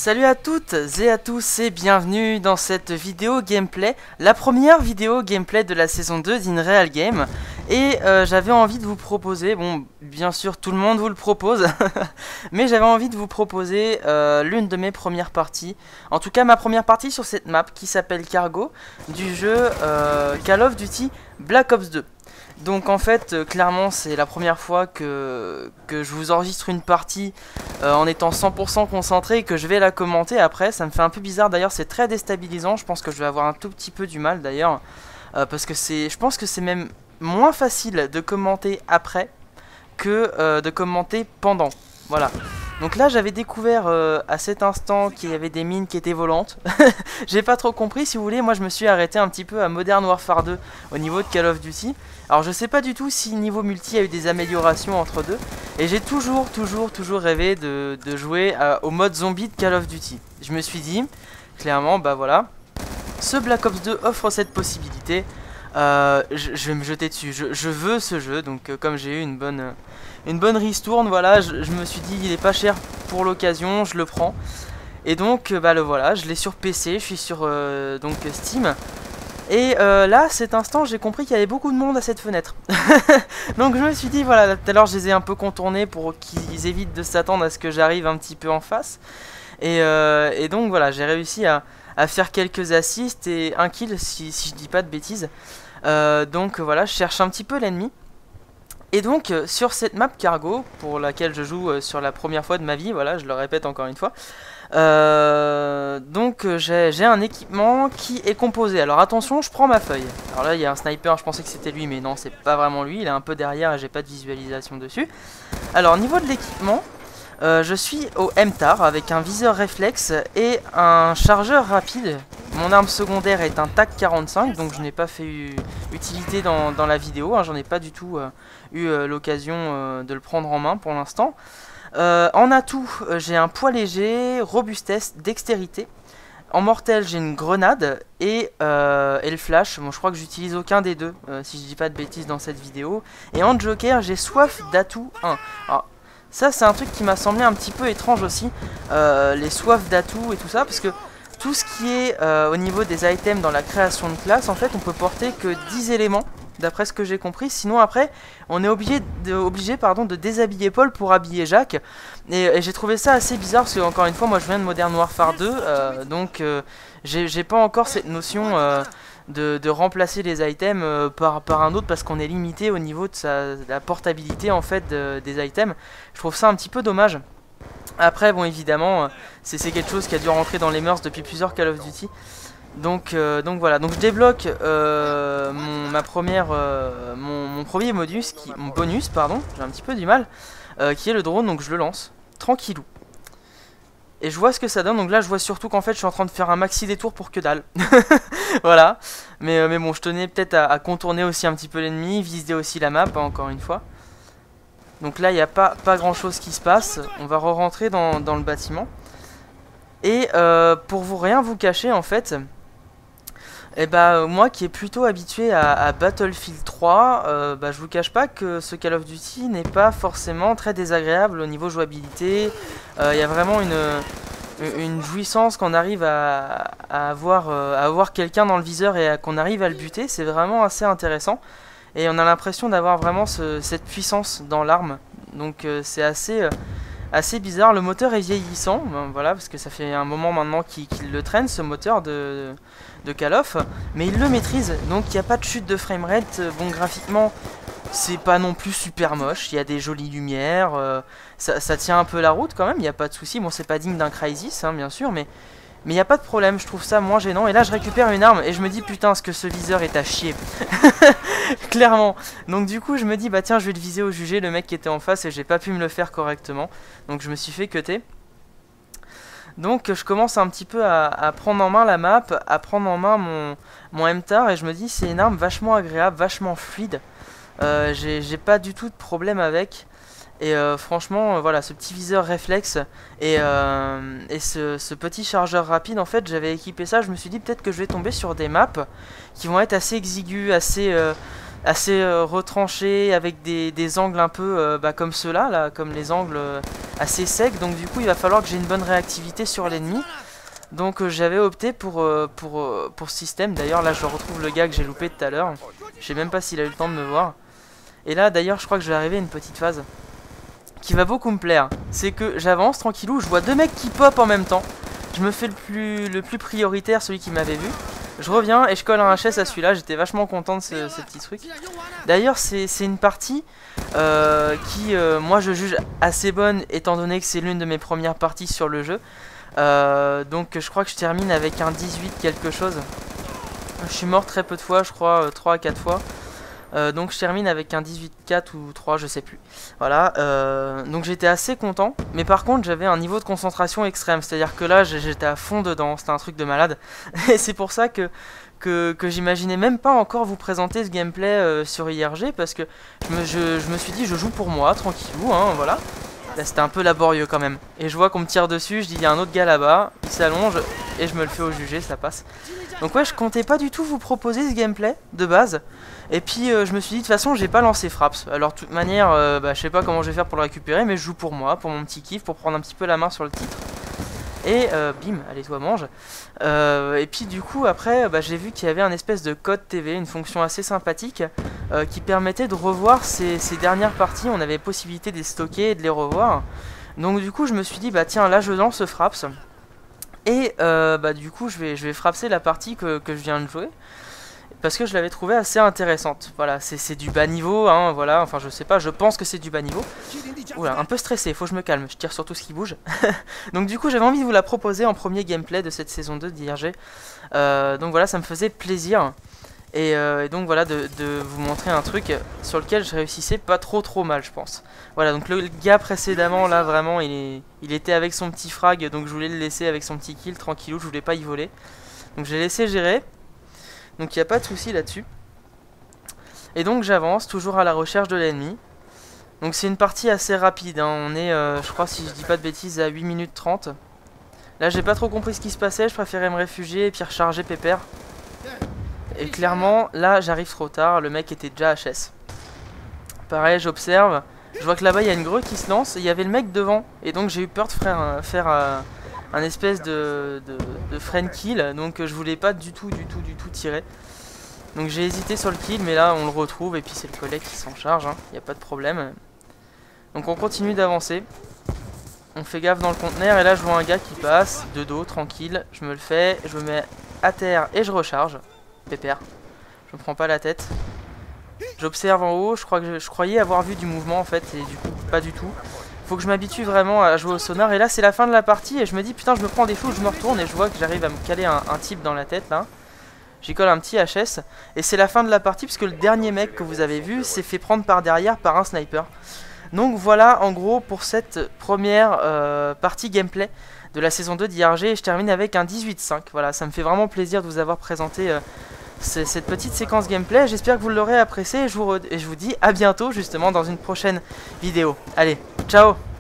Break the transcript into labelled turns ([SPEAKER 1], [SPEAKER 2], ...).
[SPEAKER 1] Salut à toutes et à tous et bienvenue dans cette vidéo gameplay, la première vidéo gameplay de la saison 2 d'Inreal Game. Et j'avais envie de vous proposer, bon bien sûr tout le monde vous le propose, mais j'avais envie de vous proposer l'une de mes premières parties, en tout cas ma première partie sur cette map qui s'appelle Cargo, du jeu Call of Duty Black Ops 2. Donc en fait, clairement c'est la première fois que je vous enregistre une partie en étant 100% concentré et que je vais la commenter après. Ça me fait un peu bizarre d'ailleurs, c'est très déstabilisant, je pense que je vais avoir un tout petit peu du mal d'ailleurs. Parce que je pense que c'est même moins facile de commenter après que de commenter pendant. Voilà. Donc là j'avais découvert à cet instant qu'il y avait des mines qui étaient volantes. J'ai pas trop compris, si vous voulez. Moi je me suis arrêté un petit peu à Modern Warfare 2 au niveau de Call of Duty. Alors je sais pas du tout si niveau multi il y a eu des améliorations entre deux. Et j'ai toujours rêvé de jouer au mode zombie de Call of Duty. Je me suis dit, clairement, bah voilà, ce Black Ops 2 offre cette possibilité. Je vais me jeter dessus, je veux ce jeu. Donc comme j'ai eu une bonne ristourne, voilà, je me suis dit il est pas cher pour l'occasion, je le prends. Et donc bah le voilà, je l'ai sur PC, je suis sur donc Steam. Et là, à cet instant, j'ai compris qu'il y avait beaucoup de monde à cette fenêtre. Donc je me suis dit, voilà, tout à l'heure je les ai un peu contournés pour qu'ils évitent de s'attendre à ce que j'arrive un petit peu en face. Et donc voilà, j'ai réussi à faire quelques assists et un kill, si je dis pas de bêtises. Donc voilà, je cherche un petit peu l'ennemi. Et donc sur cette map Cargo, pour laquelle je joue sur la première fois de ma vie, voilà, je le répète encore une fois. Donc j'ai un équipement qui est composé. Alors attention, je prends ma feuille. Alors là il y a un sniper, je pensais que c'était lui mais non, c'est pas vraiment lui, il est un peu derrière et j'ai pas de visualisation dessus. Alors au niveau de l'équipement, je suis au MTAR avec un viseur réflexe et un chargeur rapide. Mon arme secondaire est un TAC 45, donc je n'ai pas fait utilité dans la vidéo, hein, j'en ai pas du tout eu l'occasion de le prendre en main pour l'instant. En atout, j'ai un poids léger, robustesse, dextérité. En mortel, j'ai une grenade et le flash. Bon, je crois que j'utilise aucun des deux, si je dis pas de bêtises dans cette vidéo. Et en joker, j'ai soif d'atout 1. Alors, ça, c'est un truc qui m'a semblé un petit peu étrange aussi, les soifs d'atout et tout ça, parce que tout ce qui est au niveau des items dans la création de classe, en fait, on peut porter que 10 éléments. D'après ce que j'ai compris, sinon après on est obligé de déshabiller Paul pour habiller Jacques. Et j'ai trouvé ça assez bizarre parce que encore une fois moi je viens de Modern Warfare 2, donc j'ai pas encore cette notion de remplacer les items par un autre parce qu'on est limité au niveau de la portabilité en fait des items. Je trouve ça un petit peu dommage. Après bon évidemment c'est quelque chose qui a dû rentrer dans les mœurs depuis plusieurs Call of Duty. Donc voilà, donc je débloque mon premier bonus, j'ai un petit peu du mal, qui est le drone, donc je le lance, tranquillou. Et je vois ce que ça donne, donc là je vois surtout qu'en fait je suis en train de faire un maxi détour pour que dalle. Voilà, mais bon je tenais peut-être à contourner aussi un petit peu l'ennemi, viser aussi la map, encore une fois. Donc là il n'y a pas grand chose qui se passe, on va re-rentrer dans le bâtiment. Et pour rien vous cacher en fait... Et bah moi qui est plutôt habitué à Battlefield 3, bah, je vous cache pas que ce Call of Duty n'est pas forcément très désagréable au niveau jouabilité. Il y a vraiment une jouissance quand on arrive à avoir quelqu'un dans le viseur et qu'on arrive à le buter, c'est vraiment assez intéressant. Et on a l'impression d'avoir vraiment cette puissance dans l'arme, donc c'est assez bizarre. Le moteur est vieillissant, ben, voilà, parce que ça fait un moment maintenant qu'il le traîne ce moteur de Call of, mais il le maîtrise, donc il n'y a pas de chute de framerate. Bon, graphiquement c'est pas non plus super moche, il y a des jolies lumières, ça tient un peu la route quand même, il n'y a pas de souci. Bon, c'est pas digne d'un Crysis hein, bien sûr, mais il n'y a pas de problème, je trouve ça moins gênant. Et là je récupère une arme et je me dis putain, ce que ce viseur est à chier. Clairement. Donc du coup je me dis bah tiens, je vais le viser au jugé, le mec qui était en face, et j'ai pas pu me le faire correctement, donc je me suis fait cutter. Donc je commence un petit peu à prendre en main la map, à prendre en main mon MTAR, et je me dis c'est une arme vachement agréable, vachement fluide. J'ai pas du tout de problème avec. Et franchement voilà, ce petit viseur réflexe et ce petit chargeur rapide, en fait j'avais équipé ça. Je me suis dit peut-être que je vais tomber sur des maps qui vont être assez exiguës, assez retranché, avec des angles un peu comme ceux-là, là, comme les angles assez secs. Donc du coup il va falloir que j'ai une bonne réactivité sur l'ennemi. Donc j'avais opté pour ce système. D'ailleurs là je retrouve le gars que j'ai loupé tout à l'heure. Je sais même pas s'il a eu le temps de me voir. Et là d'ailleurs je crois que je vais arriver à une petite phase qui va beaucoup me plaire. C'est que j'avance tranquillou, je vois deux mecs qui pop en même temps. Je me fais le plus prioritaire, celui qui m'avait vu. Je reviens et je colle un HS à celui-là. J'étais vachement content de ce petit truc. D'ailleurs c'est une partie qui moi je juge assez bonne, étant donné que c'est l'une de mes premières parties sur le jeu. Donc je crois que je termine avec un 18 quelque chose. Je suis mort très peu de fois, je crois 3 à 4 fois. Donc je termine avec un 18-4 ou 3, je sais plus. Voilà, donc j'étais assez content. Mais par contre j'avais un niveau de concentration extrême. C'est-à-dire que là j'étais à fond dedans, c'était un truc de malade. Et c'est pour ça que j'imaginais même pas encore vous présenter ce gameplay sur IRG. Parce que je me suis dit je joue pour moi, tranquillou, hein, voilà. Là c'était un peu laborieux quand même. Et je vois qu'on me tire dessus, je dis il y a un autre gars là-bas, il s'allonge et je me le fais au jugé, ça passe. Donc ouais, je comptais pas du tout vous proposer ce gameplay de base. Et puis je me suis dit de toute façon j'ai pas lancé Fraps. Alors de toute manière, je sais pas comment je vais faire pour le récupérer, mais je joue pour moi, pour mon petit kiff, pour prendre un petit peu la main sur le titre. Et bim, allez toi mange. Et puis du coup après j'ai vu qu'il y avait un espèce de code TV, une fonction assez sympathique qui permettait de revoir ces dernières parties. On avait possibilité de les stocker et de les revoir. Donc du coup je me suis dit bah tiens là je lance Fraps. Et du coup je vais frapser la partie que je viens de jouer. Parce que je l'avais trouvé assez intéressante. Voilà, c'est du bas niveau, hein, voilà, enfin je sais pas, je pense que c'est du bas niveau. Oula, un peu stressé, faut que je me calme, je tire sur tout ce qui bouge. Donc du coup j'avais envie de vous la proposer en premier gameplay de cette saison 2 d'IRG. Donc voilà, ça me faisait plaisir. Et donc voilà, de vous montrer un truc sur lequel je réussissais pas trop mal, je pense. Voilà, donc le gars précédemment, là, vraiment, il était avec son petit frag, donc je voulais le laisser avec son petit kill, tranquillou, je voulais pas y voler. Donc j'ai laissé gérer. Donc il n'y a pas de souci là-dessus. Et donc j'avance, toujours à la recherche de l'ennemi. Donc c'est une partie assez rapide, hein. On est, je crois si je dis pas de bêtises, à 8 minutes 30. Là j'ai pas trop compris ce qui se passait, je préférais me réfugier et puis recharger pépère. Et clairement, là j'arrive trop tard, le mec était déjà HS. Pareil, j'observe, je vois que là-bas il y a une grue qui se lance, et il y avait le mec devant. Et donc j'ai eu peur de faire un espèce de friend kill, donc je voulais pas du tout tirer. Donc j'ai hésité sur le kill, mais là on le retrouve et puis c'est le collègue qui s'en charge, hein, y a pas de problème. Donc on continue d'avancer, on fait gaffe dans le conteneur et là je vois un gars qui passe, de dos, tranquille, je me le fais, je me mets à terre et je recharge, pépère, je me prends pas la tête. J'observe en haut, je croyais avoir vu du mouvement en fait et du coup pas du tout. Faut que je m'habitue vraiment à jouer au sonar. Et là c'est la fin de la partie et je me dis putain je me prends des fous, je me retourne et je vois que j'arrive à me caler un type dans la tête là. J'y colle un petit HS et c'est la fin de la partie parce que le dernier mec que vous avez vu s'est fait prendre par derrière par un sniper. Donc voilà en gros pour cette première partie gameplay de la saison 2 d'IRG. Et je termine avec un 18-5. Voilà, ça me fait vraiment plaisir de vous avoir présenté cette petite séquence gameplay. J'espère que vous l'aurez apprécié et je vous dis à bientôt justement dans une prochaine vidéo. Allez, ciao!